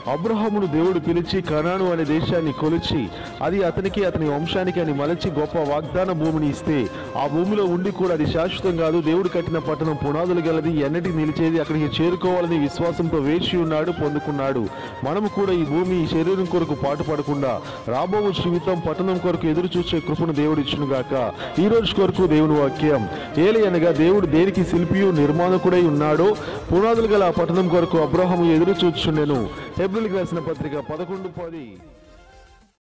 అబ్రహామును దేవుడు పిలిచి కనాను అనే దేశాన్ని కొలిచి అది అతనికి అతని వంశానికి అని మలచి గొప్ప వాగ్దాన భూమిని ఇస్తే ఆ భూమిలో ఉండి కూడా అది శాశ్వతం కాదు, దేవుడు కట్టిన పట్టణం పునాదులు గలది, ఎన్నటికి నిలిచేది, అక్కడికి చేరుకోవాలని విశ్వాసంతో వేచి ఉన్నాడు, పొందుకున్నాడు. మనము కూడా ఈ భూమి ఈ శరీరం కొరకు పాటుపడకుండా రాబో జీవితం పట్టణం కొరకు ఎదురు చూసే కృపను దేవుడు ఇచ్చును గాక. ఈ రోజు కొరకు దేవుని వాక్యం ఏలి అనగా దేవుడు దేనికి శిల్పియు నిర్మాణకుడై ఉన్నాడో పునాదులు గల ఆ పట్టణం కొరకు అబ్రహాము ఎదురు చూచుచుండెను. హెబ్రీయులకు రాసిన పత్రిక 11:10.